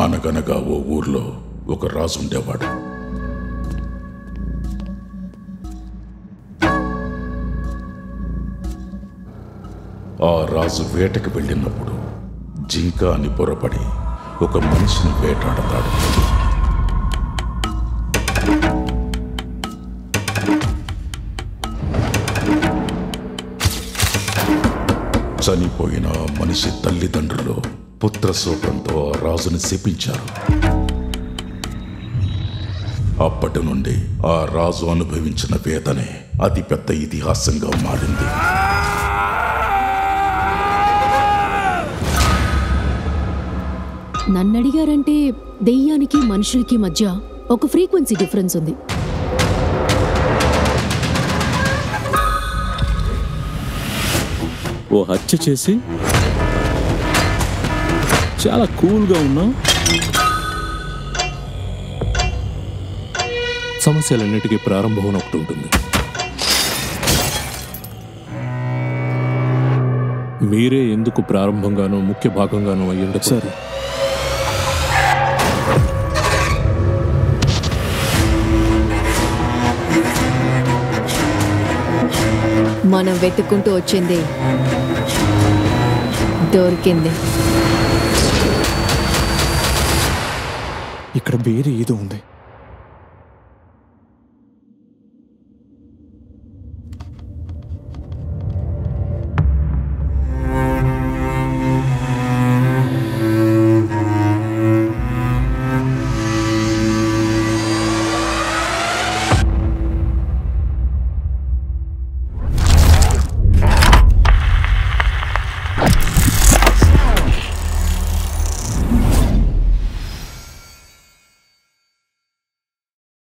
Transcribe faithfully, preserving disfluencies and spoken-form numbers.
అనగనగా ఓ ఊర్లో ఒక రాజు ఉండేవాడు. ఆ రాజు వేటకి వెళ్ళినప్పుడు జింక అని పొరపడి ఒక మనిషిని వేటాడతాడు. చనిపోయిన మనిషి తల్లిదండ్రులు పుత్రశోకంతో ఆ రాజుని శపించారు. అప్పటి నుండి ఆ రాజు అనుభవించిన వేదనే అతిపెద్ద ఇతిహాసంగా మారింది. నన్నడిగారంటే దెయ్యానికి మనుషులకి మధ్య ఒక ఫ్రీక్వెన్సీ డిఫరెన్స్ ఉంది. ఓ హత్య చేసి చాలా కూల్గా ఉన్నావు, సమస్యలన్నిటికీ ప్రారంభం ఒకటి ఉంటుంది. మీరే ఎందుకు ప్రారంభంగానో ముఖ్య భాగంగానో అయ్యింది సరే. మనం వెతుక్కుంటూ వచ్చింది దొరికింది. ఇక్కడ వేరే ఏదో ఉంది.